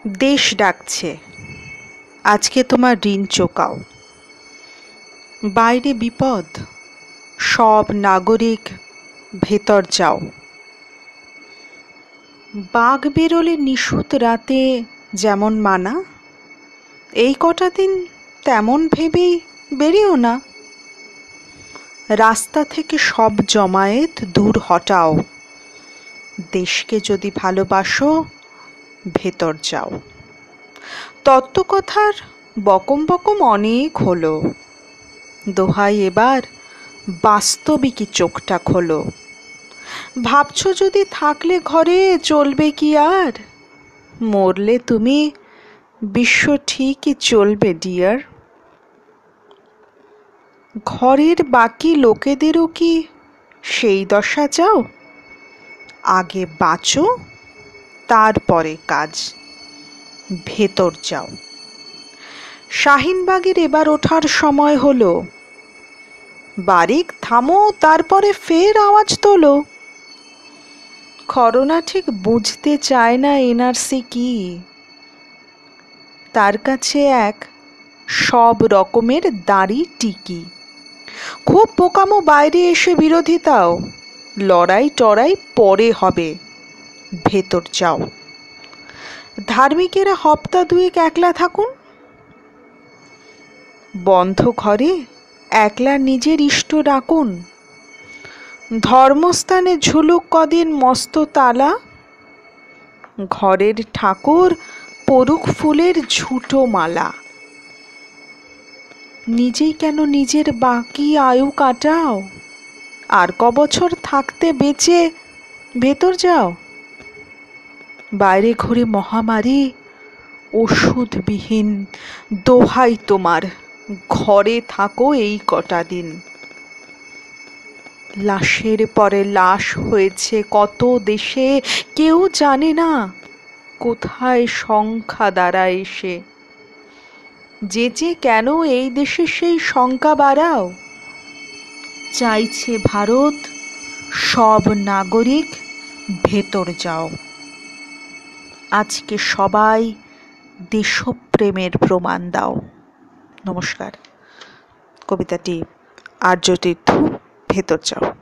দেশ ডাকছে, আজকে তোমার ঋণ চোকাও। বাইরে বিপদ, সব নাগরিক ভেতর যাও। বাঘ বেরোলে নিশুত রাতে যেমন মানা, এই কটা দিন তেমন ভেবেই বেরিও না। রাস্তা থেকে সব জমায়েত দূর হটাও। দেশকে যদি ভালোবাসো ভেতর যাও। তত্ত্বকথার বকম বকম অনেক হলো, দোহাই এবার বাস্তবিকই চোখটা খোলো। ভাবছো যদি থাকলে ঘরে চলবে কি আর, মরলে তুমি বিশ্ব ঠিকই চলবে ডিয়ার। ঘরের বাকি লোকেদেরও কি সেই দশা চাও? আগে বাঁচো, তারপরে কাজ, ভেতর যাও। শাহিনবাগের এবার ওঠার সময় হলো, বারিক থামো, তারপরে ফের আওয়াজ তোলো। করোনা ঠিক বুঝতে চায় না এনআরসি কি, তার কাছে এক সব রকমের দাড়ি টিকি। খুব বোকামো বাইরে এসে বিরোধিতাও, লড়াই টড়াই পরে হবে, ভেতর যাও। ধার্মিকেরা হপ্তা দুয়েক একলা থাকুন, বন্ধ ঘরে একলা নিজের ইষ্ট ডাকুন। ধর্মস্থানে ঝুলুক কদিন মস্ত তালা, ঘরের ঠাকুর পরুক ফুলের ঝুটো মালা। নিজেই কেন নিজের বাকি আয়ু কাটাও, আর কবছর থাকতে বেঁচে ভেতর যাও। বাইরে ঘুরে মহামারী, ওষুধবিহীন, দোহাই তোমার ঘরে থাকো এই কটা দিন। লাশের পরে লাশ হয়েছে কত দেশে, কেউ জানে না কোথায় সংখ্যা দাঁড়ায় এসে। যে কেন এই দেশে সেই সংখ্যা বাড়াও, চাইছে ভারত সব নাগরিক ভেতর যাও। আজকে সবাই দেশপ্রেমের প্রমাণ দাও। নমস্কার। কবিতাটি আর্যতীর্থ, ভেতর যাও।